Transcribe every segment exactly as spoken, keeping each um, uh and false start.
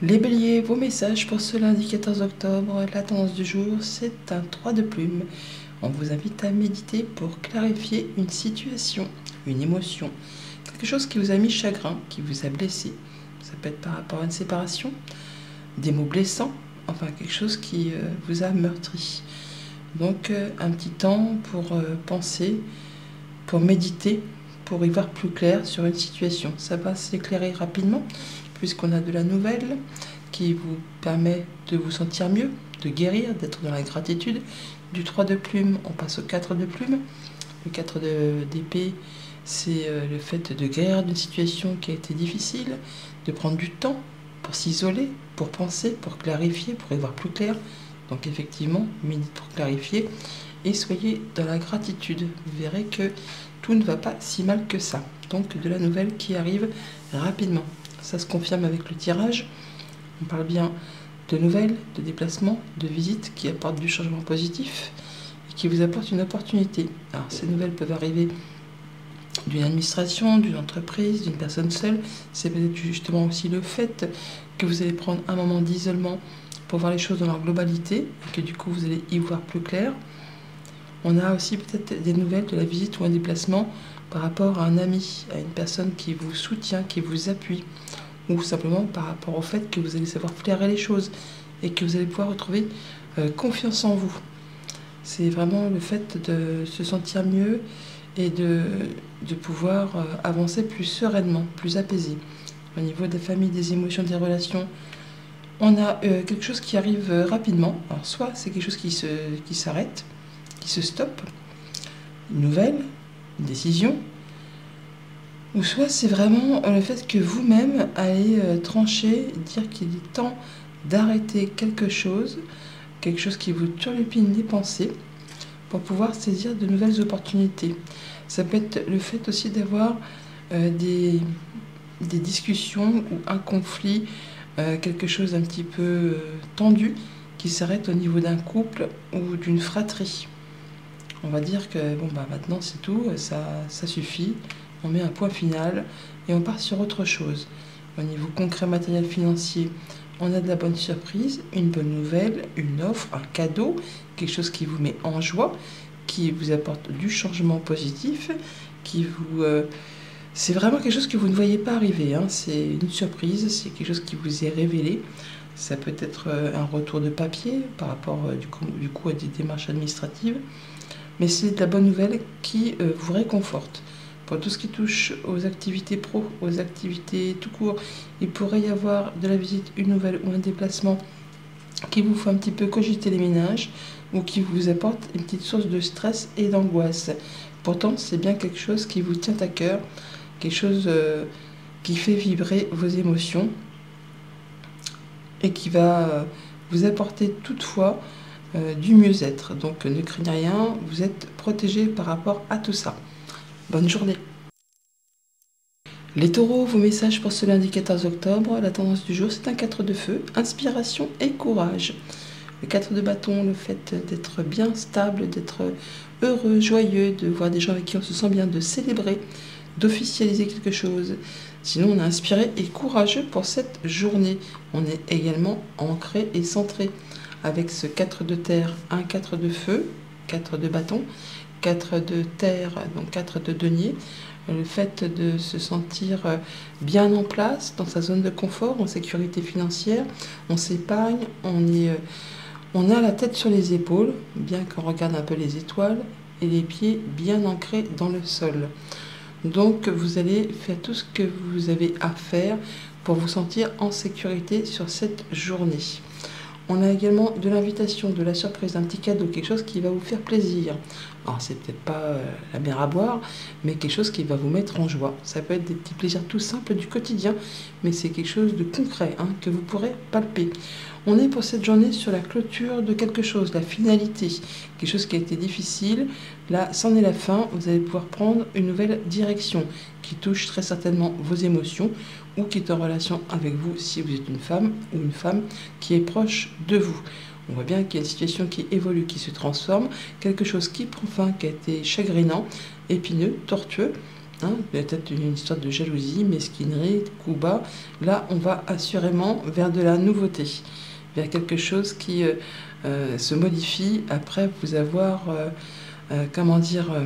Les béliers, vos messages pour ce lundi quatorze octobre, la tendance du jour, c'est un trois de plume. On vous invite à méditer pour clarifier une situation, une émotion, quelque chose qui vous a mis chagrin, qui vous a blessé. Ça peut être par rapport à une séparation, des mots blessants, enfin quelque chose qui euh, vous a meurtri. Donc euh, un petit temps pour euh, penser, pour méditer, pour y voir plus clair sur une situation. Ça va s'éclairer rapidement, puisqu'on a de la nouvelle qui vous permet de vous sentir mieux, de guérir, d'être dans la gratitude. Du trois de plume, on passe au quatre de plume. Le quatre d'épée, c'est le fait de guérir d'une situation qui a été difficile, de prendre du temps pour s'isoler, pour penser, pour clarifier, pour y voir plus clair. Donc effectivement, médite pour clarifier et soyez dans la gratitude. Vous verrez que tout ne va pas si mal que ça. Donc de la nouvelle qui arrive rapidement. Ça se confirme avec le tirage. On parle bien de nouvelles, de déplacements, de visites qui apportent du changement positif et qui vous apportent une opportunité. Alors ces nouvelles peuvent arriver d'une administration, d'une entreprise, d'une personne seule. C'est peut-être justement aussi le fait que vous allez prendre un moment d'isolement pour voir les choses dans leur globalité et que du coup vous allez y voir plus clair. On a aussi peut-être des nouvelles de la visite ou un déplacement par rapport à un ami, à une personne qui vous soutient, qui vous appuie, ou simplement par rapport au fait que vous allez savoir flairer les choses et que vous allez pouvoir retrouver euh, confiance en vous. C'est vraiment le fait de se sentir mieux et de, de pouvoir euh, avancer plus sereinement, plus apaisé. Au niveau des familles, des émotions, des relations, on a euh, quelque chose qui arrive euh, rapidement. Alors soit c'est quelque chose qui se, qui s'arrête, qui se stoppe, une nouvelle, une décision, ou soit c'est vraiment le fait que vous-même allez euh, trancher, dire qu'il est temps d'arrêter quelque chose, quelque chose qui vous turlupine les pensées, pour pouvoir saisir de nouvelles opportunités. Ça peut être le fait aussi d'avoir euh, des, des discussions ou un conflit, euh, quelque chose un petit peu euh, tendu, qui s'arrête au niveau d'un couple ou d'une fratrie. On va dire que bon bah maintenant c'est tout, ça, ça suffit, on met un point final et on part sur autre chose. Au niveau concret, matériel, financier, on a de la bonne surprise, une bonne nouvelle, une offre, un cadeau, quelque chose qui vous met en joie, qui vous apporte du changement positif, qui vous... Euh, c'est vraiment quelque chose que vous ne voyez pas arriver, hein. C'est une surprise, c'est quelque chose qui vous est révélé. Ça peut être un retour de papier par rapport du coup, du coup à des démarches administratives. Mais c'est de la bonne nouvelle qui euh, vous réconforte. Pour tout ce qui touche aux activités pro, aux activités tout court, il pourrait y avoir de la visite, une nouvelle ou un déplacement qui vous fait un petit peu cogiter les méninges ou qui vous apporte une petite source de stress et d'angoisse. Pourtant, c'est bien quelque chose qui vous tient à cœur, quelque chose euh, qui fait vibrer vos émotions et qui va euh, vous apporter toutefois Euh, du mieux-être. Donc ne craignez rien, vous êtes protégé par rapport à tout ça. Bonne journée. Les taureaux, vos messages pour ce lundi quatorze octobre, la tendance du jour c'est un quatre de feu, inspiration et courage. Le quatre de bâton, le fait d'être bien stable, d'être heureux, joyeux, de voir des gens avec qui on se sent bien, de célébrer, d'officialiser quelque chose. Sinon on est inspiré et courageux pour cette journée. On est également ancré et centré. Avec ce quatre de terre, un quatre de feu, quatre de bâton, quatre de terre, donc quatre de denier. Le fait de se sentir bien en place, dans sa zone de confort, en sécurité financière, on s'épargne, on, est, on a la tête sur les épaules, bien qu'on regarde un peu les étoiles, et les pieds bien ancrés dans le sol. Donc vous allez faire tout ce que vous avez à faire pour vous sentir en sécurité sur cette journée. On a également de l'invitation, de la surprise, un petit cadeau, quelque chose qui va vous faire plaisir. Alors, c'est peut-être pas euh, la mer à boire, mais quelque chose qui va vous mettre en joie. Ça peut être des petits plaisirs tout simples du quotidien, mais c'est quelque chose de concret, hein, que vous pourrez palper. On est pour cette journée sur la clôture de quelque chose, la finalité, quelque chose qui a été difficile. Là, c'en est la fin, vous allez pouvoir prendre une nouvelle direction qui touche très certainement vos émotions ou qui est en relation avec vous si vous êtes une femme ou une femme qui est proche de vous. On voit bien qu'il y a une situation qui évolue, qui se transforme, quelque chose qui prend fin, qui a été chagrinant, épineux, tortueux, Hein, peut-être une histoire de jalousie, mesquinerie, coup bas. Là, on va assurément vers de la nouveauté, vers quelque chose qui euh, euh, se modifie après vous avoir, euh, euh, comment dire, euh,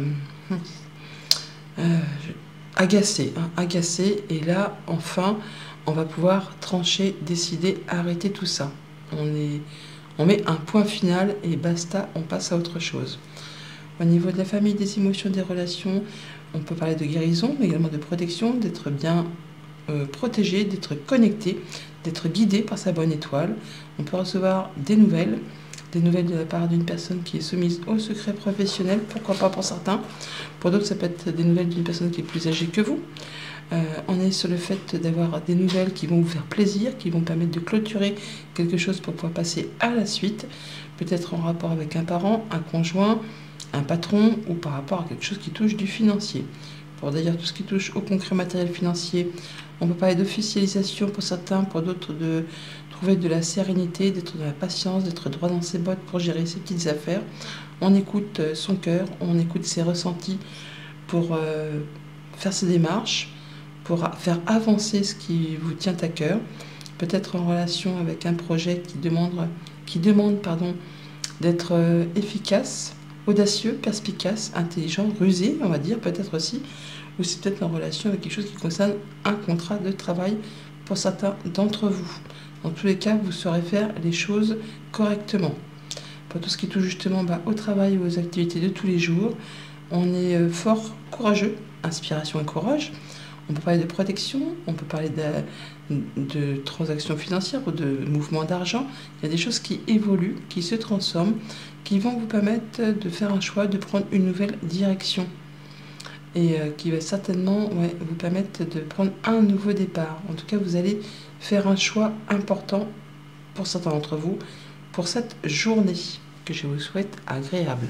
euh, agacé, hein, agacé. Et là, enfin, on va pouvoir trancher, décider, arrêter tout ça. On est, on met un point final et basta, on passe à autre chose. Au niveau de la famille, des émotions, des relations, on peut parler de guérison, mais également de protection, d'être bien euh, protégé, d'être connecté, d'être guidé par sa bonne étoile. On peut recevoir des nouvelles, des nouvelles de la part d'une personne qui est soumise au secret professionnel, pourquoi pas pour certains. Pour d'autres, ça peut être des nouvelles d'une personne qui est plus âgée que vous. Euh, on est sur le fait d'avoir des nouvelles qui vont vous faire plaisir, qui vont permettre de clôturer quelque chose pour pouvoir passer à la suite, peut-être en rapport avec un parent, un conjoint, un patron ou par rapport à quelque chose qui touche du financier. Pour d'ailleurs tout ce qui touche au concret matériel financier, on peut parler d'officialisation pour certains, pour d'autres de trouver de la sérénité, d'être dans la patience, d'être droit dans ses bottes pour gérer ses petites affaires. On écoute son cœur, on écoute ses ressentis pour euh, faire ses démarches, pour faire avancer ce qui vous tient à cœur, peut-être en relation avec un projet qui demande, qui demande pardon, d'être euh, efficace, audacieux, perspicace, intelligent, rusé, on va dire, peut-être aussi, ou c'est peut-être en relation avec quelque chose qui concerne un contrat de travail pour certains d'entre vous. Dans tous les cas, vous saurez faire les choses correctement. Pour tout ce qui touche justement bah, au travail ou aux activités de tous les jours, on est euh, fort courageux, inspiration et courage. On peut parler de protection, on peut parler de, de transactions financières ou de mouvements d'argent. Il y a des choses qui évoluent, qui se transforment, qui vont vous permettre de faire un choix, de prendre une nouvelle direction. Et euh, qui va certainement ouais, vous permettre de prendre un nouveau départ. En tout cas, vous allez faire un choix important pour certains d'entre vous pour cette journée que je vous souhaite agréable.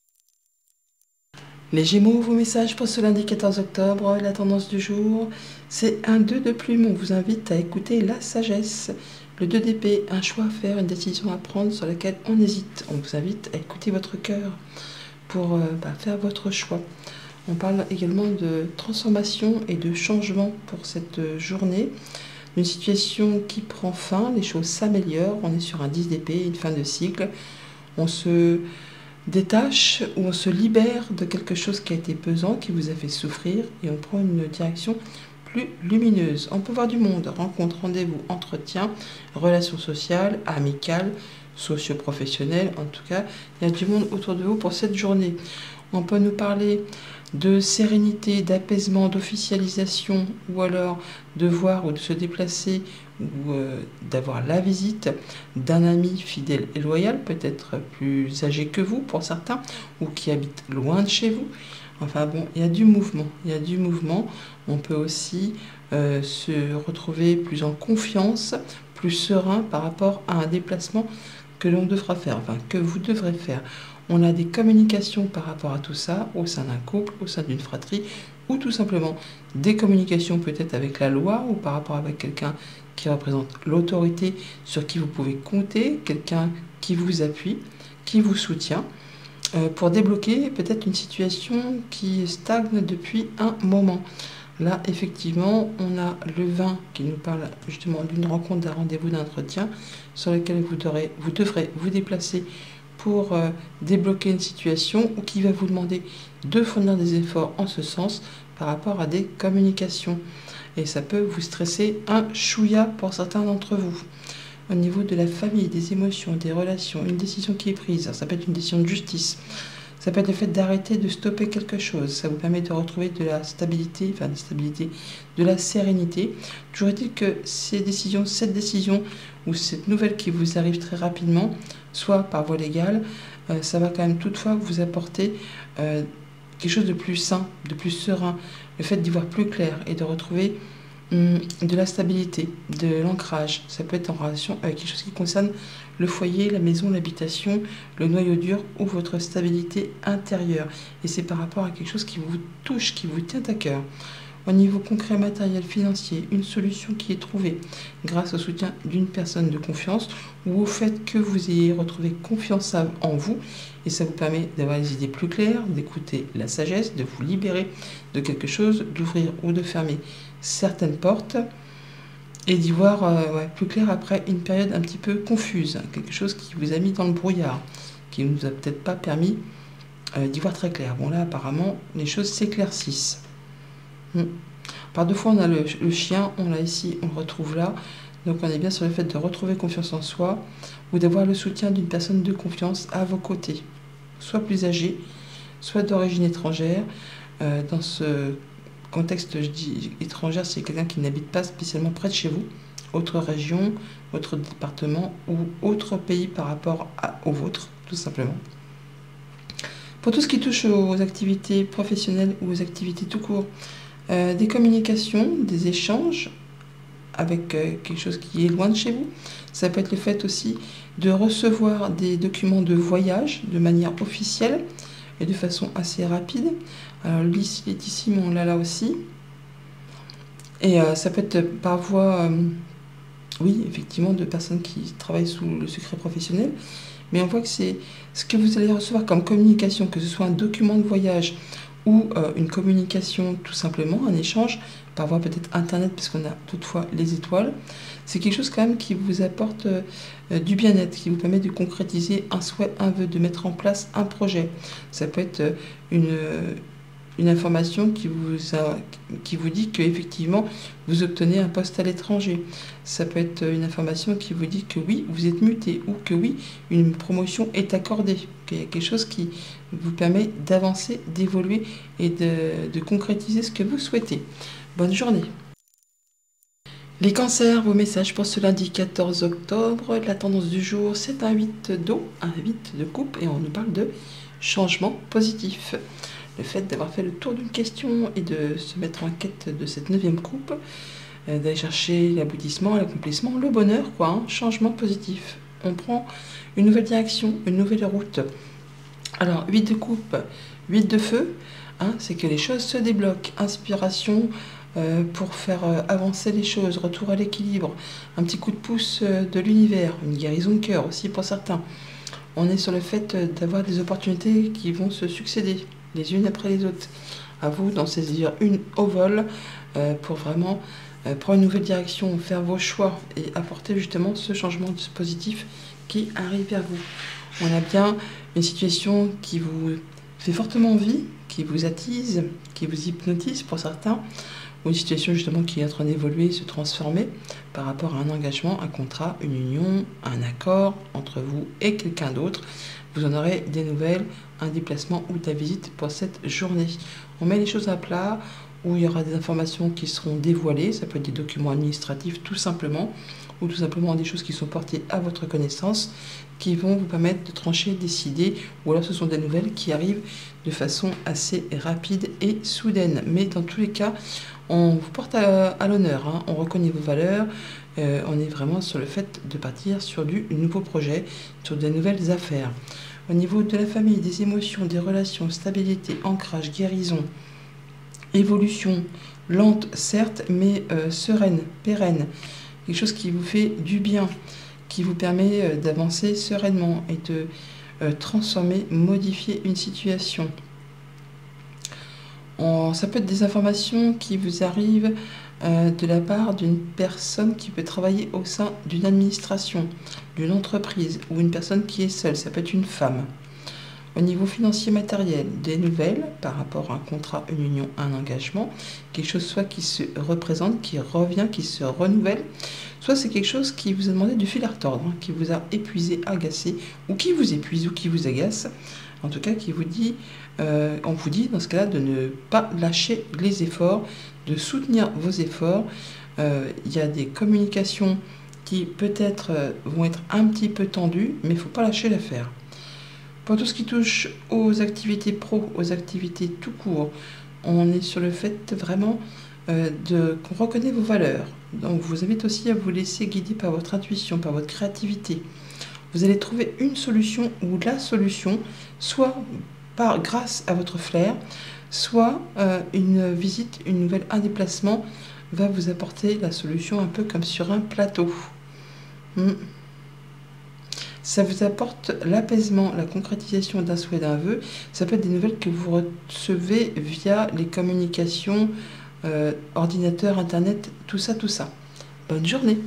Les Gémeaux, vos messages pour ce lundi quatorze octobre, la tendance du jour, c'est un deux de plume. On vous invite à écouter la sagesse. Le deux d'épée, un choix à faire, une décision à prendre sur laquelle on hésite. On vous invite à écouter votre cœur pour euh, bah, faire votre choix. On parle également de transformation et de changement pour cette journée. Une situation qui prend fin, les choses s'améliorent. On est sur un dix d'épée, une fin de cycle. On se détache ou on se libère de quelque chose qui a été pesant, qui vous a fait souffrir, et on prend une direction plus lumineuse. On peut voir du monde, rencontres, rendez-vous, entretiens, relations sociales, amicales, socio-professionnelles. En tout cas, il y a du monde autour de vous pour cette journée. On peut nous parler de sérénité, d'apaisement, d'officialisation, ou alors de voir ou de se déplacer, ou euh, d'avoir la visite d'un ami fidèle et loyal, peut-être plus âgé que vous pour certains, ou qui habite loin de chez vous. Enfin bon, il y a du mouvement, il y a du mouvement. On peut aussi euh, se retrouver plus en confiance, plus serein par rapport à un déplacement que l'on devra faire, enfin que vous devrez faire. On a des communications par rapport à tout ça, au sein d'un couple, au sein d'une fratrie, ou tout simplement des communications peut-être avec la loi, ou par rapport avec quelqu'un qui représente l'autorité, sur qui vous pouvez compter, quelqu'un qui vous appuie, qui vous soutient, euh, pour débloquer peut-être une situation qui stagne depuis un moment. Là, effectivement, on a le vingt qui nous parle justement d'une rencontre, d'un rendez-vous, d'un entretien, sur lequel vous devrez vous, devrez vous déplacer pour euh, débloquer une situation, ou qui va vous demander de fournir des efforts en ce sens par rapport à des communications. Et ça peut vous stresser un chouïa pour certains d'entre vous. Au niveau de la famille, des émotions, des relations, une décision qui est prise, ça peut être une décision de justice, ça peut être le fait d'arrêter, de stopper quelque chose, ça vous permet de retrouver de la stabilité, enfin de la stabilité, de la sérénité. Toujours est-il que ces décisions, cette décision ou cette nouvelle qui vous arrive très rapidement, soit par voie légale, euh, ça va quand même toutefois vous apporter euh, quelque chose de plus sain, de plus serein, le fait d'y voir plus clair et de retrouver hum, de la stabilité, de l'ancrage. Ça peut être en relation avec quelque chose qui concerne le foyer, la maison, l'habitation, le noyau dur ou votre stabilité intérieure. Et c'est par rapport à quelque chose qui vous touche, qui vous tient à cœur. Au niveau concret, matériel, financier, une solution qui est trouvée grâce au soutien d'une personne de confiance ou au fait que vous ayez retrouvé confiance en vous, et ça vous permet d'avoir les idées plus claires, d'écouter la sagesse, de vous libérer de quelque chose, d'ouvrir ou de fermer certaines portes et d'y voir euh, ouais, plus clair après une période un petit peu confuse, quelque chose qui vous a mis dans le brouillard, qui ne nous a peut-être pas permis euh, d'y voir très clair. Bon là apparemment les choses s'éclaircissent. Hmm. Par deux fois on a le, le chien, on l'a ici, on le retrouve là, donc on est bien sur le fait de retrouver confiance en soi ou d'avoir le soutien d'une personne de confiance à vos côtés, soit plus âgée, soit d'origine étrangère. Euh, dans ce contexte, je dis étrangère, c'est quelqu'un qui n'habite pas spécialement près de chez vous, autre région, autre département ou autre pays par rapport à, au vôtre, tout simplement. Pour tout ce qui touche aux activités professionnelles ou aux activités tout court, euh, des communications, des échanges avec euh, quelque chose qui est loin de chez vous. Ça peut être le fait aussi de recevoir des documents de voyage de manière officielle et de façon assez rapide. Alors l'ici est ici, mais on l'a là aussi. Et euh, ça peut être par voie, euh, oui, effectivement, de personnes qui travaillent sous le secret professionnel. Mais on voit que c'est ce que vous allez recevoir comme communication, que ce soit un document de voyage ou euh, une communication tout simplement, un échange, par voie peut-être internet, puisqu'on a toutefois les étoiles. C'est quelque chose quand même qui vous apporte euh, du bien-être, qui vous permet de concrétiser un souhait, un vœu, de mettre en place un projet. Ça peut être une... Euh, une information qui vous, a, qui vous dit qu'effectivement vous obtenez un poste à l'étranger. Ça peut être une information qui vous dit que oui, vous êtes muté ou que oui, une promotion est accordée, qu'il y a quelque chose qui vous permet d'avancer, d'évoluer et de, de concrétiser ce que vous souhaitez. Bonne journée. Les cancers, vos messages pour ce lundi quatorze octobre. La tendance du jour, c'est un huit d'eau, un huit de coupe et on nous parle de changement positif. Le fait d'avoir fait le tour d'une question et de se mettre en quête de cette neuvième coupe, euh, d'aller chercher l'aboutissement, l'accomplissement, le bonheur, quoi, hein, changement positif. On prend une nouvelle direction, une nouvelle route. Alors, huit de coupe, huit de feu, hein, c'est que les choses se débloquent. Inspiration euh, pour faire euh, avancer les choses, retour à l'équilibre, un petit coup de pouce euh, de l'univers, une guérison de cœur aussi pour certains. On est sur le fait euh, d'avoir des opportunités qui vont se succéder les unes après les autres. À vous d'en saisir une au vol euh, pour vraiment euh, prendre une nouvelle direction, faire vos choix et apporter justement ce changement positif qui arrive vers vous. On a bien une situation qui vous fait fortement envie, qui vous attise, qui vous hypnotise pour certains, ou une situation justement qui est en train d'évoluer, se transformer par rapport à un engagement, un contrat, une union, un accord entre vous et quelqu'un d'autre. Vous en aurez des nouvelles, un déplacement ou de la visite pour cette journée. On met les choses à plat, où il y aura des informations qui seront dévoilées, ça peut être des documents administratifs tout simplement, ou tout simplement des choses qui sont portées à votre connaissance, qui vont vous permettre de trancher, décider, ou alors ce sont des nouvelles qui arrivent de façon assez rapide et soudaine. Mais dans tous les cas, on vous porte à, à l'honneur, hein. On reconnaît vos valeurs, euh, on est vraiment sur le fait de partir sur du nouveau projet, sur de nouvelles affaires. Au niveau de la famille, des émotions, des relations, stabilité, ancrage, guérison, évolution, lente certes, mais euh, sereine, pérenne. Quelque chose qui vous fait du bien, qui vous permet euh, d'avancer sereinement et de euh, transformer, modifier une situation. On, ça peut être des informations qui vous arrivent euh, de la part d'une personne qui peut travailler au sein d'une administration, d'une entreprise ou une personne qui est seule. Ça peut être une femme. Au niveau financier matériel, des nouvelles par rapport à un contrat, une union, un engagement, quelque chose soit qui se représente, qui revient, qui se renouvelle, soit c'est quelque chose qui vous a demandé du fil à retordre, hein, qui vous a épuisé, agacé, ou qui vous épuise, ou qui vous agace, en tout cas qui vous dit, euh, on vous dit dans ce cas-là de ne pas lâcher les efforts, de soutenir vos efforts. Euh, il y a des communications qui peut-être euh, vont être un petit peu tendues, mais il ne faut pas lâcher l'affaire. Pour tout ce qui touche aux activités pro, aux activités tout court, on est sur le fait vraiment euh, de qu'on reconnaît vos valeurs. Donc, je vous invite aussi à vous laisser guider par votre intuition, par votre créativité. Vous allez trouver une solution ou la solution, soit par, grâce à votre flair, soit euh, une visite, une nouvelle, un déplacement va vous apporter la solution un peu comme sur un plateau. Hmm. Ça vous apporte l'apaisement, la concrétisation d'un souhait, d'un vœu. Ça peut être des nouvelles que vous recevez via les communications, euh, ordinateur, internet, tout ça, tout ça. Bonne journée.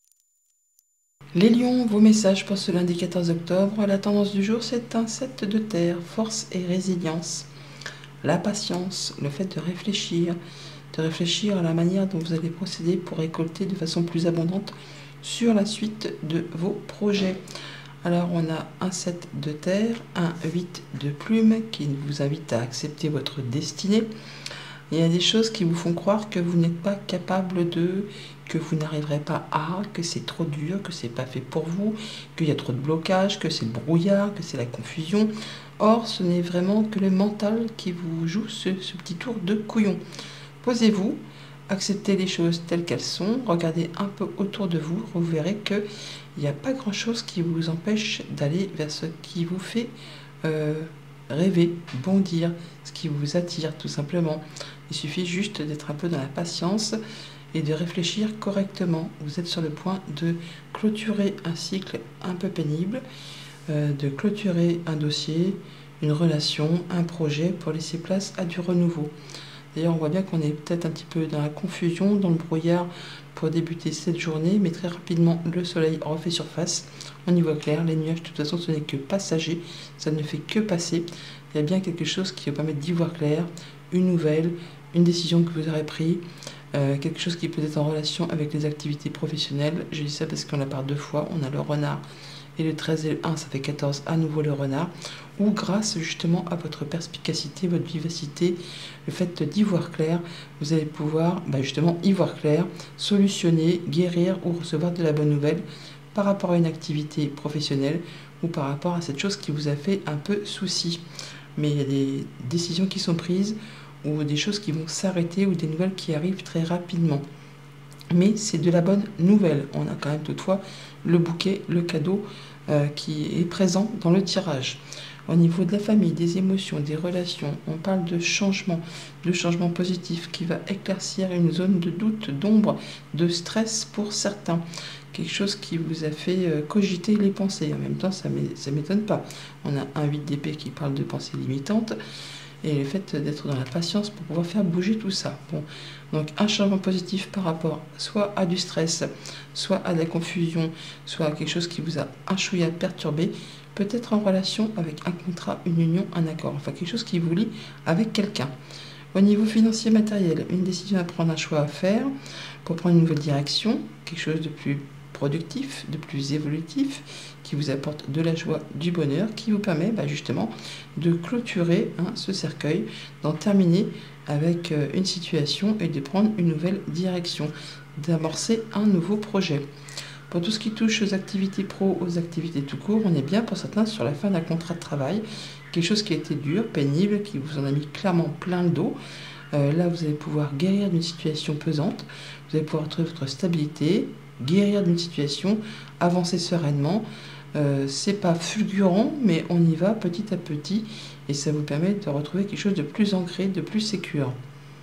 Les lions, vos messages pour ce lundi quatorze octobre. La tendance du jour, c'est un sept de terre, force et résilience. La patience, le fait de réfléchir, de réfléchir à la manière dont vous allez procéder pour récolter de façon plus abondante sur la suite de vos projets. Alors on a un sept de terre, un huit de plume qui vous invite à accepter votre destinée. Il y a des choses qui vous font croire que vous n'êtes pas capable de, que vous n'arriverez pas à, que c'est trop dur, que c'est pas fait pour vous, qu'il y a trop de blocages, que c'est le brouillard, que c'est la confusion. Or, ce n'est vraiment que le mental qui vous joue ce, ce petit tour de couillon. Posez-vous, acceptez les choses telles qu'elles sont, regardez un peu autour de vous, vous verrez qu'il n'y a pas grand-chose qui vous empêche d'aller vers ce qui vous fait euh, rêver, bondir, ce qui vous attire tout simplement. Il suffit juste d'être un peu dans la patience et de réfléchir correctement. Vous êtes sur le point de clôturer un cycle un peu pénible, euh, de clôturer un dossier, une relation, un projet pour laisser place à du renouveau. D'ailleurs, on voit bien qu'on est peut-être un petit peu dans la confusion, dans le brouillard pour débuter cette journée, mais très rapidement, le soleil refait surface. On y voit clair, les nuages, de toute façon, ce n'est que passager, ça ne fait que passer. Il y a bien quelque chose qui va permettre d'y voir clair, une nouvelle, une décision que vous aurez prise, euh, quelque chose qui peut être en relation avec les activités professionnelles. Je dis ça parce qu'on la part deux fois, on a le renard et le treize et le un, ça fait quatorze, à nouveau le renard, ou grâce justement à votre perspicacité, votre vivacité, le fait d'y voir clair, vous allez pouvoir bah justement y voir clair, solutionner, guérir ou recevoir de la bonne nouvelle par rapport à une activité professionnelle ou par rapport à cette chose qui vous a fait un peu souci. Mais il y a des décisions qui sont prises ou des choses qui vont s'arrêter ou des nouvelles qui arrivent très rapidement. Mais c'est de la bonne nouvelle. On a quand même toutefois le bouquet, le cadeau euh, qui est présent dans le tirage. Au niveau de la famille, des émotions, des relations, on parle de changement, de changement positif qui va éclaircir une zone de doute, d'ombre, de stress pour certains. Quelque chose qui vous a fait euh, cogiter les pensées. En même temps, ça ne m'étonne pas. On a un huit d'épée qui parle de pensées limitantes. Et le fait d'être dans la patience pour pouvoir faire bouger tout ça. Bon, donc un changement positif par rapport soit à du stress, soit à de la confusion, soit à quelque chose qui vous a un chouïa perturbé, peut-être en relation avec un contrat, une union, un accord, enfin quelque chose qui vous lie avec quelqu'un. Au niveau financier matériel, une décision à prendre, un choix à faire pour prendre une nouvelle direction, quelque chose de plus productif, de plus évolutif, qui vous apporte de la joie, du bonheur, qui vous permet bah, justement de clôturer hein, ce cercueil, d'en terminer avec euh, une situation et de prendre une nouvelle direction, d'amorcer un nouveau projet. Pour tout ce qui touche aux activités pro, aux activités tout court, on est bien pour certains sur la fin d'un contrat de travail, quelque chose qui a été dur, pénible, qui vous en a mis clairement plein le dos. Euh, là, vous allez pouvoir guérir d'une situation pesante, vous allez pouvoir retrouver votre stabilité, guérir d'une situation, avancer sereinement. Euh, c'est pas fulgurant, mais on y va petit à petit et ça vous permet de retrouver quelque chose de plus ancré, de plus sécure.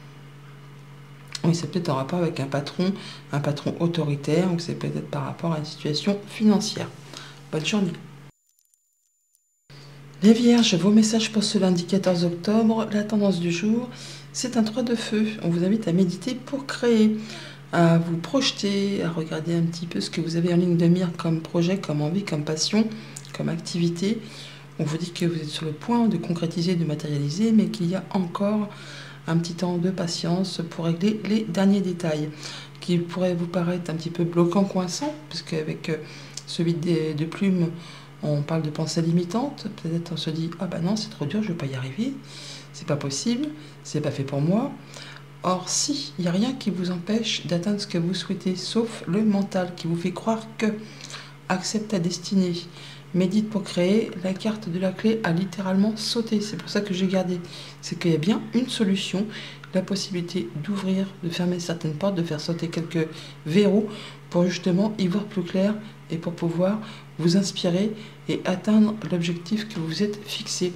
Oui, c'est peut-être en rapport avec un patron, un patron autoritaire, ou c'est peut-être par rapport à une situation financière. Bonne journée. Les Vierges, vos messages pour ce lundi quatorze octobre, la tendance du jour, c'est un trois de feu. On vous invite à méditer pour créer, à vous projeter, à regarder un petit peu ce que vous avez en ligne de mire comme projet, comme envie, comme passion, comme activité. On vous dit que vous êtes sur le point de concrétiser, de matérialiser, mais qu'il y a encore un petit temps de patience pour régler les derniers détails qui pourraient vous paraître un petit peu bloquants, coinçants, puisque avec celui de, de plume, on parle de pensée limitante. Peut-être on se dit ah bah non, c'est trop dur, je ne vais pas y arriver, c'est pas possible, c'est pas fait pour moi. Or, si, il n'y a rien qui vous empêche d'atteindre ce que vous souhaitez, sauf le mental qui vous fait croire que accepte ta destinée, médite pour créer, la carte de la clé a littéralement sauté. C'est pour ça que j'ai gardé. C'est qu'il y a bien une solution, la possibilité d'ouvrir, de fermer certaines portes, de faire sauter quelques verrous pour justement y voir plus clair et pour pouvoir vous inspirer et atteindre l'objectif que vous êtes fixé.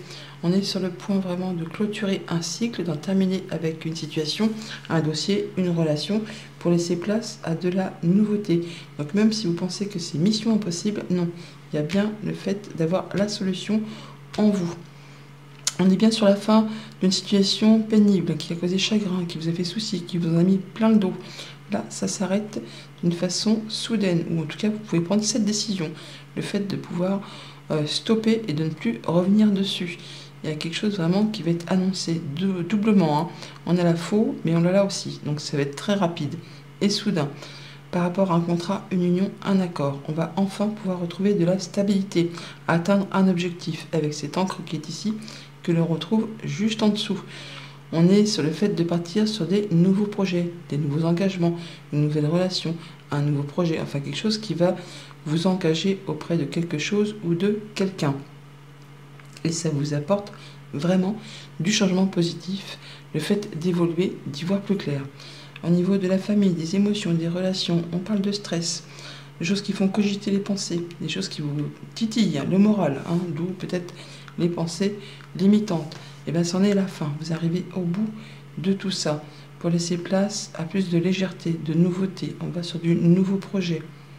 On est sur le point vraiment de clôturer un cycle, d'en terminer avec une situation, un dossier, une relation, pour laisser place à de la nouveauté. Donc même si vous pensez que c'est mission impossible, non. Il y a bien le fait d'avoir la solution en vous. On est bien sur la fin d'une situation pénible qui a causé chagrin, qui vous a fait souci, qui vous en a mis plein le dos. Là, ça s'arrête d'une façon soudaine, ou en tout cas, vous pouvez prendre cette décision. Le fait de pouvoir euh, stopper et de ne plus revenir dessus. Il y a quelque chose vraiment qui va être annoncé de, doublement. Hein. On a la faux, mais on a là aussi. Donc ça va être très rapide et soudain. Par rapport à un contrat, une union, un accord. On va enfin pouvoir retrouver de la stabilité, atteindre un objectif avec cette encre qui est ici, que l'on retrouve juste en dessous. On est sur le fait de partir sur des nouveaux projets, des nouveaux engagements, une nouvelle relation, un nouveau projet, enfin quelque chose qui va vous engager auprès de quelque chose ou de quelqu'un. Et ça vous apporte vraiment du changement positif, le fait d'évoluer, d'y voir plus clair. Au niveau de la famille, des émotions, des relations, on parle de stress, des choses qui font cogiter les pensées, des choses qui vous titillent, hein, le moral, hein, d'où peut-être les pensées limitantes. Et bien c'en est la fin, vous arrivez au bout de tout ça, pour laisser place à plus de légèreté, de nouveauté. On va sur du nouveau projet.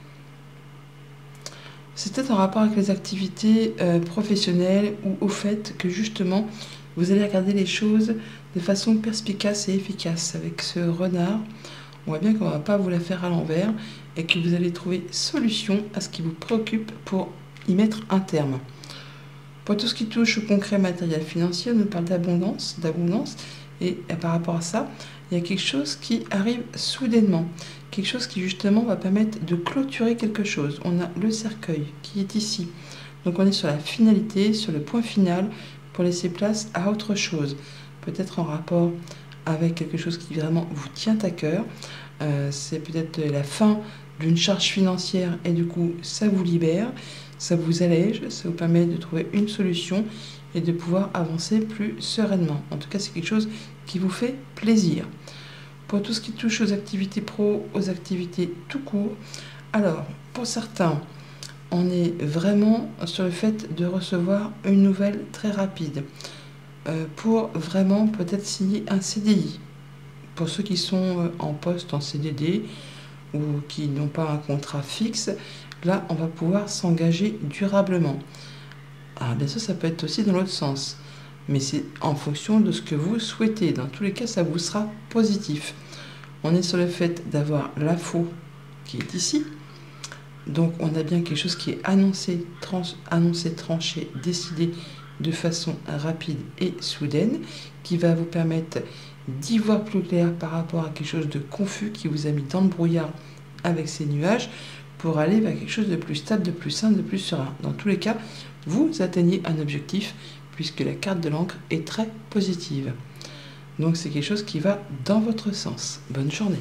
C'est peut-être en rapport avec les activités euh, professionnelles ou au fait que justement vous allez regarder les choses de façon perspicace et efficace. Avec ce renard, on voit bien qu'on ne va pas vous la faire à l'envers et que vous allez trouver solution à ce qui vous préoccupe pour y mettre un terme. Pour tout ce qui touche au concret matériel financier, on nous parle d'abondance, d'abondance et par rapport à ça, il y a quelque chose qui arrive soudainement. Quelque chose qui justement va permettre de clôturer quelque chose. On a le cercueil qui est ici. Donc on est sur la finalité, sur le point final pour laisser place à autre chose. Peut-être en rapport avec quelque chose qui vraiment vous tient à cœur. Euh, c'est peut-être la fin d'une charge financière et du coup ça vous libère, ça vous allège, ça vous permet de trouver une solution et de pouvoir avancer plus sereinement. En tout cas c'est quelque chose qui vous fait plaisir. Pour tout ce qui touche aux activités pro, aux activités tout court, alors pour certains, on est vraiment sur le fait de recevoir une nouvelle très rapide euh, pour vraiment peut-être signer un C D I. Pour ceux qui sont en poste en C D D ou qui n'ont pas un contrat fixe, là on va pouvoir s'engager durablement. Alors bien sûr ça peut être aussi dans l'autre sens. Mais c'est en fonction de ce que vous souhaitez. Dans tous les cas, ça vous sera positif. On est sur le fait d'avoir la faux qui est ici. Donc, on a bien quelque chose qui est annoncé, trans, annoncé, tranché, décidé de façon rapide et soudaine, qui va vous permettre d'y voir plus clair par rapport à quelque chose de confus qui vous a mis dans le brouillard avec ces nuages, pour aller vers quelque chose de plus stable, de plus sain, de plus serein. Dans tous les cas, vous atteignez un objectif, puisque la carte de l'encre est très positive. Donc c'est quelque chose qui va dans votre sens. Bonne journée.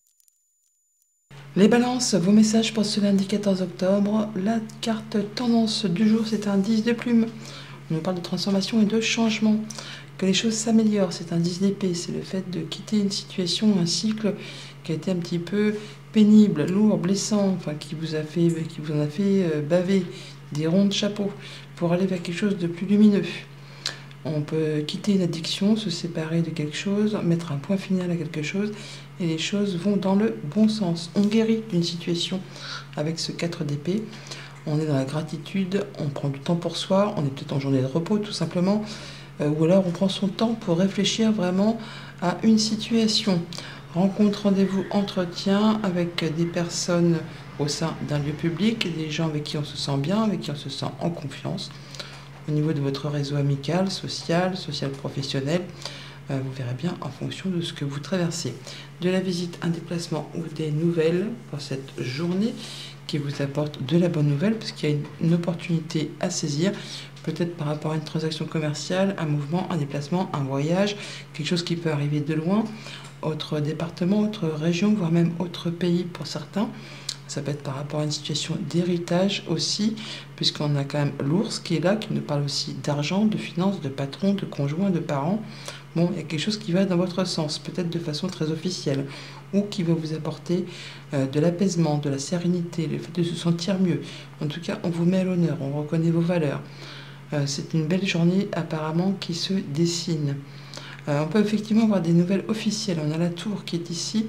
Les balances, vos messages pour ce lundi quatorze octobre. La carte tendance du jour, c'est un dix de plume. On nous parle de transformation et de changement. Que les choses s'améliorent, c'est un dix d'épée. C'est le fait de quitter une situation, un cycle qui a été un petit peu pénible, lourd, blessant, enfin qui vous a fait, qui vous en a fait euh, baver des ronds de chapeau, pour aller vers quelque chose de plus lumineux. On peut quitter une addiction, se séparer de quelque chose, mettre un point final à quelque chose, et les choses vont dans le bon sens. On guérit d'une situation avec ce quatre d'épée. On est dans la gratitude, on prend du temps pour soi, on est peut-être en journée de repos tout simplement, euh, ou alors on prend son temps pour réfléchir vraiment à une situation. Rencontre, rendez-vous, entretien avec des personnes au sein d'un lieu public, des gens avec qui on se sent bien, avec qui on se sent en confiance. Au niveau de votre réseau amical, social, social professionnel, euh, vous verrez bien en fonction de ce que vous traversez. De la visite, un déplacement ou des nouvelles pour cette journée qui vous apporte de la bonne nouvelle, parce qu'il y a une, une opportunité à saisir, peut-être par rapport à une transaction commerciale, un mouvement, un déplacement, un voyage, quelque chose qui peut arriver de loin, autre département, autre région, voire même autre pays pour certains. Ça peut être par rapport à une situation d'héritage aussi, puisqu'on a quand même l'ours qui est là, qui nous parle aussi d'argent, de finances, de patron, de conjoint, de parents. Bon, il y a quelque chose qui va dans votre sens, peut-être de façon très officielle, ou qui va vous apporter euh, de l'apaisement, de la sérénité, le fait de se sentir mieux. En tout cas, on vous met à l'honneur, on reconnaît vos valeurs. Euh, c'est une belle journée apparemment qui se dessine. Euh, on peut effectivement avoir des nouvelles officielles. On a la tour qui est ici.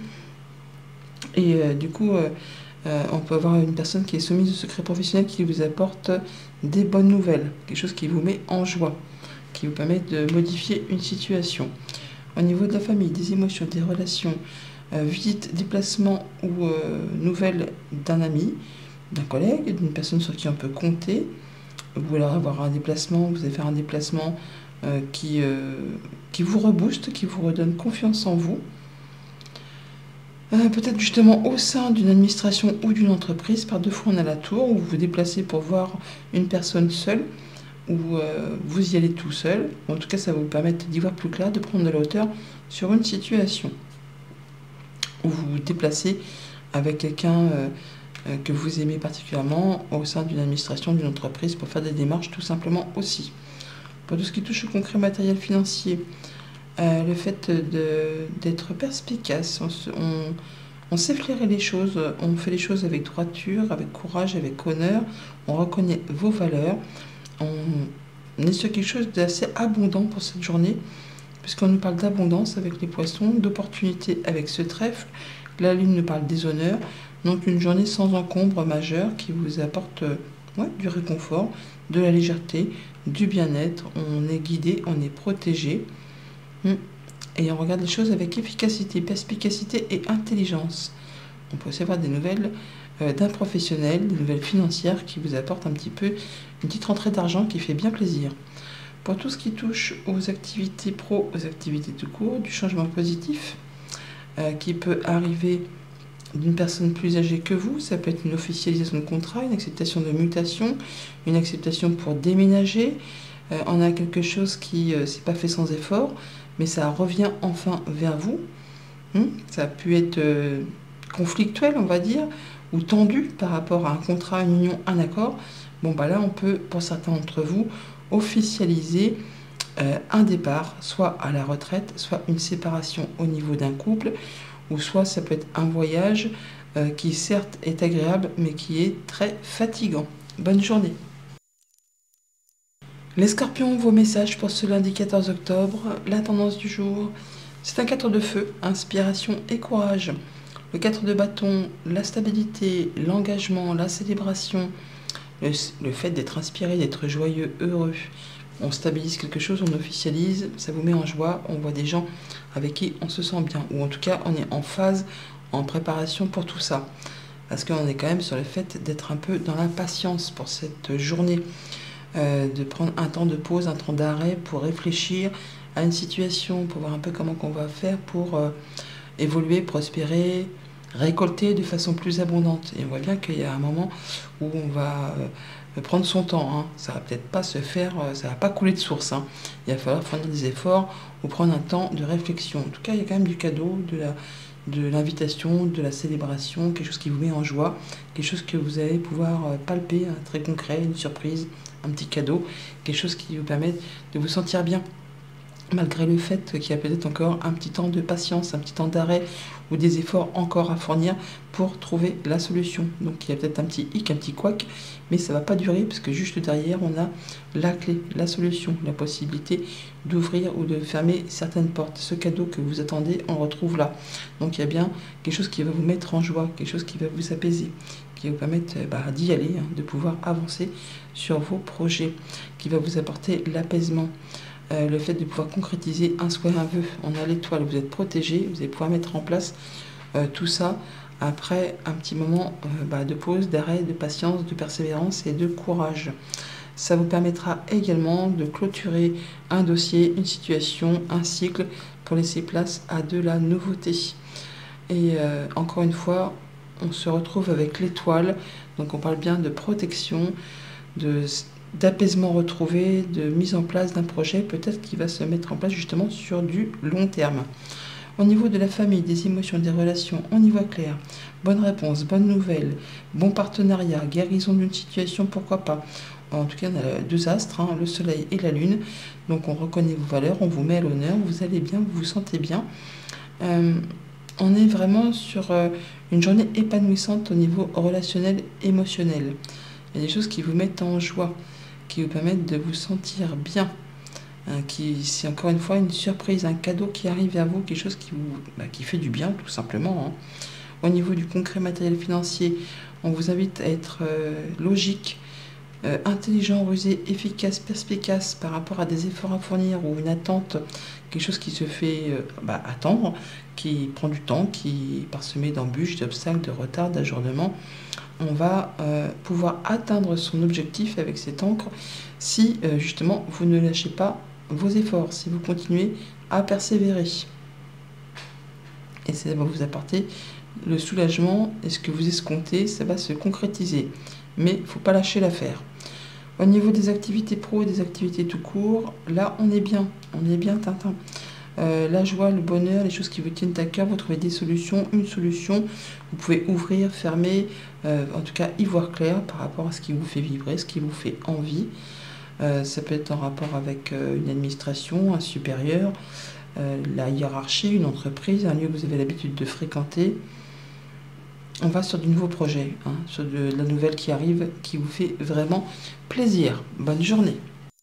Et euh, du coup, euh, euh, on peut avoir une personne qui est soumise au secret professionnel qui vous apporte des bonnes nouvelles. Quelque chose qui vous met en joie, qui vous permet de modifier une situation. Au niveau de la famille, des émotions, des relations, euh, visite, déplacement ou euh, nouvelles d'un ami, d'un collègue, d'une personne sur qui on peut compter. Vous allez avoir un déplacement, vous allez faire un déplacement euh, qui, euh, qui vous rebooste, qui vous redonne confiance en vous. Euh, Peut-être justement au sein d'une administration ou d'une entreprise, par deux fois on a la tour, où vous vous déplacez pour voir une personne seule, ou euh, vous y allez tout seul. En tout cas, ça va vous permettre d'y voir plus clair, de prendre de la hauteur sur une situation. Ou vous vous déplacez avec quelqu'un euh, euh, que vous aimez particulièrement au sein d'une administration, d'une entreprise, pour faire des démarches tout simplement aussi. Pour tout ce qui touche au concret matériel financier, euh, le fait d'être perspicace, on, se, on, on sait flairer les choses, on fait les choses avec droiture, avec courage, avec honneur, on reconnaît vos valeurs. On est sur quelque chose d'assez abondant pour cette journée, puisqu'on nous parle d'abondance avec les poissons, d'opportunité avec ce trèfle. La lune nous parle des honneurs. Donc une journée sans encombre majeur qui vous apporte euh, ouais, du réconfort, de la légèreté, du bien-être. On est guidé, on est protégé. Et on regarde les choses avec efficacité, perspicacité et intelligence. On peut aussi avoir des nouvelles euh, d'un professionnel, des nouvelles financières qui vous apportent un petit peu une petite rentrée d'argent qui fait bien plaisir. Pour tout ce qui touche aux activités pro, aux activités tout court, du changement positif euh, qui peut arriver d'une personne plus âgée que vous. Ça peut être une officialisation de contrat, une acceptation de mutation, une acceptation pour déménager. Euh, on a quelque chose qui ne euh, s'est pas fait sans effort, mais ça revient enfin vers vous. Hum, ça a pu être euh, conflictuel, on va dire, ou tendu par rapport à un contrat, une union, un accord. Bon, bah là, on peut, pour certains d'entre vous, officialiser euh, un départ, soit à la retraite, soit une séparation au niveau d'un couple, ou soit ça peut être un voyage euh, qui certes est agréable, mais qui est très fatigant. Bonne journée. Les scorpions, vos messages pour ce lundi quatorze octobre, la tendance du jour, c'est un quatre de feu, inspiration et courage. Le quatre de bâton, la stabilité, l'engagement, la célébration, le, le fait d'être inspiré, d'être joyeux, heureux. On stabilise quelque chose, on officialise, ça vous met en joie, on voit des gens avec qui on se sent bien, ou en tout cas on est en phase, en préparation pour tout ça. Parce qu'on est quand même sur le fait d'être un peu dans l'impatience pour cette journée, euh, de prendre un temps de pause, un temps d'arrêt pour réfléchir à une situation, pour voir un peu comment on va faire pour euh, évoluer, prospérer, récolter de façon plus abondante. Et on voit bien qu'il y a un moment où on va euh, prendre son temps. Hein. Ça va peut-être pas se faire, euh, ça va pas couler de source. Hein. Il va falloir fournir des efforts ou prendre un temps de réflexion. En tout cas, il y a quand même du cadeau, de la, de l'invitation, de la célébration, quelque chose qui vous met en joie, quelque chose que vous allez pouvoir euh, palper, hein, très concret, une surprise, un petit cadeau, quelque chose qui vous permet de vous sentir bien. Malgré le fait qu'il y a peut-être encore un petit temps de patience, un petit temps d'arrêt ou des efforts encore à fournir pour trouver la solution. Donc il y a peut-être un petit hic, un petit couac, mais ça ne va pas durer parce que juste derrière on a la clé, la solution, la possibilité d'ouvrir ou de fermer certaines portes. Ce cadeau que vous attendez, on retrouve là. Donc il y a bien quelque chose qui va vous mettre en joie, quelque chose qui va vous apaiser, qui va vous permettre bah, d'y aller, hein, de pouvoir avancer sur vos projets, qui va vous apporter l'apaisement. Euh, le fait de pouvoir concrétiser un souhait, un vœu. On a l'étoile, vous êtes protégé, vous allez pouvoir mettre en place euh, tout ça après un petit moment euh, bah, de pause, d'arrêt, de patience, de persévérance et de courage. Ça vous permettra également de clôturer un dossier, une situation, un cycle pour laisser place à de la nouveauté. Et euh, encore une fois, on se retrouve avec l'étoile, donc on parle bien de protection, de d'apaisement retrouvé, de mise en place d'un projet peut-être qui va se mettre en place justement sur du long terme. Au niveau de la famille, des émotions, des relations, on y voit clair. Bonne réponse, bonne nouvelle, bon partenariat, guérison d'une situation, pourquoi pas. En tout cas, on a deux astres, hein, le soleil et la lune. Donc on reconnaît vos valeurs, on vous met à l'honneur, vous allez bien, vous vous sentez bien. Euh, on est vraiment sur euh, une journée épanouissante au niveau relationnel, émotionnel. Il y a des choses qui vous mettent en joie, qui vous permettent de vous sentir bien. Hein, qui, c'est encore une fois une surprise, un cadeau qui arrive vers vous, quelque chose qui, vous, bah, qui fait du bien tout simplement. Hein. Au niveau du concret matériel financier, on vous invite à être euh, logique, euh, intelligent, rusé, efficace, perspicace par rapport à des efforts à fournir ou une attente, quelque chose qui se fait euh, bah, attendre, qui prend du temps, qui est parsemé d'embûches, d'obstacles, de retards, d'ajournements. On va euh, pouvoir atteindre son objectif avec cette encre si euh, justement vous ne lâchez pas vos efforts, si vous continuez à persévérer. Et ça va vous apporter le soulagement et ce que vous escomptez, ça va se concrétiser. Mais il ne faut pas lâcher l'affaire. Au niveau des activités pro et des activités tout court, là on est bien, on est bien Tintin. Euh, la joie, le bonheur, les choses qui vous tiennent à cœur, vous trouvez des solutions, une solution, vous pouvez ouvrir, fermer, euh, en tout cas y voir clair par rapport à ce qui vous fait vibrer, ce qui vous fait envie. Euh, ça peut être en rapport avec euh, une administration, un supérieur, euh, la hiérarchie, une entreprise, un lieu que vous avez l'habitude de fréquenter. On va sur de nouveaux projets, hein, sur de, de la nouvelle qui arrive, qui vous fait vraiment plaisir. Bonne journée.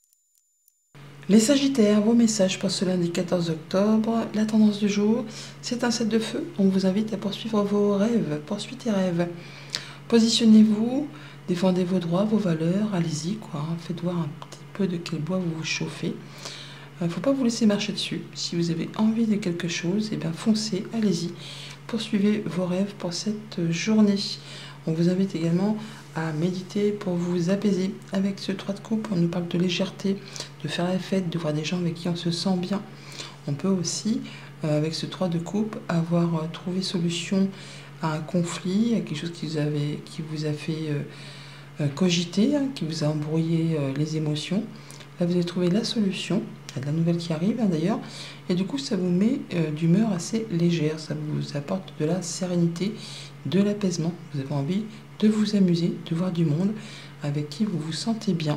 Les Sagittaires, vos messages pour ce lundi quatorze octobre. La tendance du jour, c'est un sept de feu. On vous invite à poursuivre vos rêves, poursuivez tes rêves. Positionnez-vous, défendez vos droits, vos valeurs, allez-y, quoi. Hein, faites voir un petit peu de quel bois vous vous chauffez. Il ne faut pas vous laisser marcher dessus. Si vous avez envie de quelque chose, eh bien foncez, allez-y. Poursuivez vos rêves pour cette journée. On vous invite également à méditer pour vous apaiser. Avec ce trois de coupe, on nous parle de légèreté, de faire la fête, de voir des gens avec qui on se sent bien. On peut aussi, euh, avec ce trois de coupe, avoir euh, trouvé solution à un conflit, à quelque chose qui vous, avait, qui vous a fait euh, euh, cogiter, hein, qui vous a embrouillé euh, les émotions. Là, vous avez trouvé la solution. Il y a de la nouvelle qui arrive hein, d'ailleurs. Et du coup, ça vous met euh, d'humeur assez légère. Ça vous apporte de la sérénité, de l'apaisement. Vous avez envie de vous amuser, de voir du monde avec qui vous vous sentez bien.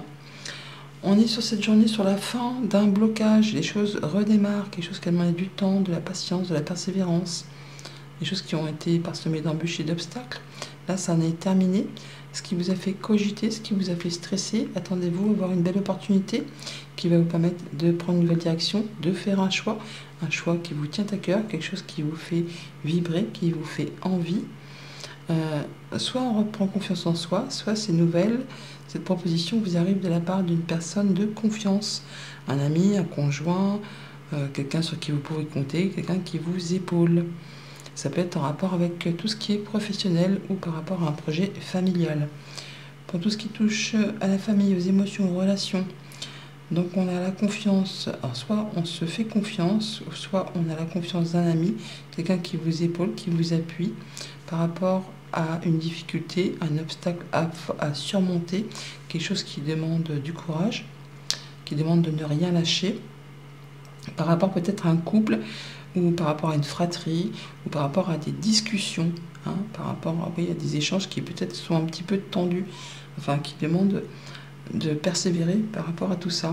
On est sur cette journée sur la fin d'un blocage. Les choses redémarrent. Quelque chose qui a demandé du temps, de la patience, de la persévérance. Les choses qui ont été parsemées d'embûches et d'obstacles. Là, ça en est terminé. Ce qui vous a fait cogiter, ce qui vous a fait stresser, attendez-vous à avoir une belle opportunité qui va vous permettre de prendre une nouvelle direction, de faire un choix, un choix qui vous tient à cœur, quelque chose qui vous fait vibrer, qui vous fait envie. Euh, soit on reprend confiance en soi, soit c'est nouvelle. Cette proposition vous arrive de la part d'une personne de confiance, un ami, un conjoint, euh, quelqu'un sur qui vous pouvez compter, quelqu'un qui vous épaule. Ça peut être en rapport avec tout ce qui est professionnel ou par rapport à un projet familial. Pour tout ce qui touche à la famille, aux émotions, aux relations, donc on a la confiance, alors soit on se fait confiance, soit on a la confiance d'un ami, quelqu'un qui vous épaule, qui vous appuie par rapport à une difficulté, un obstacle à, à surmonter, quelque chose qui demande du courage, qui demande de ne rien lâcher, par rapport peut-être à un couple, ou par rapport à une fratrie, ou par rapport à des discussions, hein, par rapport à, oui, à des échanges qui peut-être sont un petit peu tendus, enfin qui demandent de persévérer par rapport à tout ça.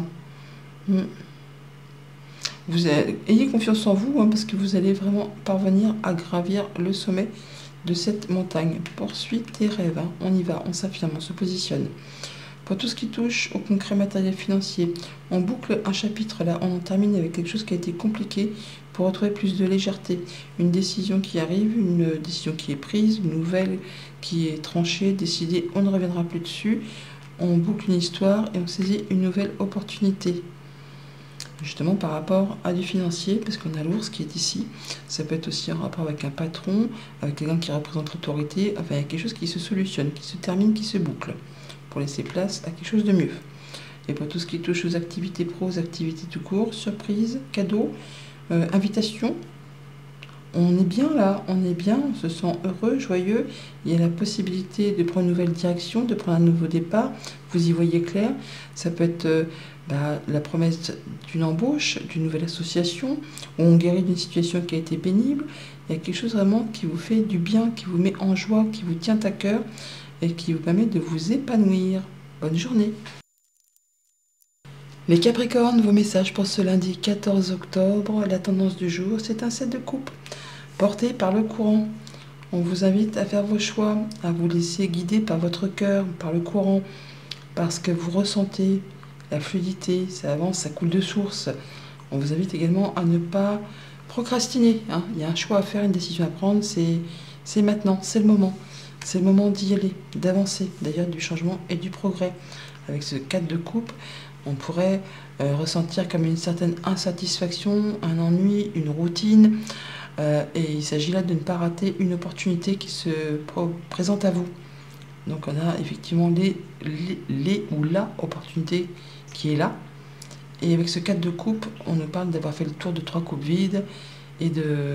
Vous avez, ayez confiance en vous, hein, parce que vous allez vraiment parvenir à gravir le sommet de cette montagne. Poursuivez tes rêves, hein. On y va, on s'affirme, on se positionne. Pour tout ce qui touche au concret matériel financier, on boucle un chapitre là, on en termine avec quelque chose qui a été compliqué pour retrouver plus de légèreté. Une décision qui arrive, une décision qui est prise, une nouvelle qui est tranchée, décidée, on ne reviendra plus dessus. On boucle une histoire et on saisit une nouvelle opportunité. Justement par rapport à du financier, parce qu'on a l'ours qui est ici. Ça peut être aussi en rapport avec un patron, avec quelqu'un qui représente l'autorité, enfin avec quelque chose qui se solutionne, qui se termine, qui se boucle, pour laisser place à quelque chose de mieux. Et pour tout ce qui touche aux activités pro, aux activités tout court, surprise, cadeau, euh, invitation, on est bien là, on est bien, on se sent heureux, joyeux, il y a la possibilité de prendre une nouvelle direction, de prendre un nouveau départ, vous y voyez clair, ça peut être euh, bah, la promesse d'une embauche, d'une nouvelle association, où on guérit d'une situation qui a été pénible, il y a quelque chose vraiment qui vous fait du bien, qui vous met en joie, qui vous tient à cœur, et qui vous permet de vous épanouir. Bonne journée. Les Capricornes, vos messages pour ce lundi quatorze octobre, la tendance du jour, c'est un sept de coupe, porté par le courant. On vous invite à faire vos choix, à vous laisser guider par votre cœur, par le courant. parce que vous ressentez la fluidité, ça avance, ça coule de source. On vous invite également à ne pas procrastiner, hein. Il y a un choix à faire, une décision à prendre, c'est maintenant, c'est le moment. C'est le moment d'y aller, d'avancer, d'ailleurs du changement et du progrès. Avec ce cadre de coupe, on pourrait euh, ressentir comme une certaine insatisfaction, un ennui, une routine. Euh, et il s'agit là de ne pas rater une opportunité qui se présente à vous. Donc on a effectivement les, les, les ou la opportunité qui est là. Et avec ce cadre de coupe, on nous parle d'avoir fait le tour de trois coupes vides et de,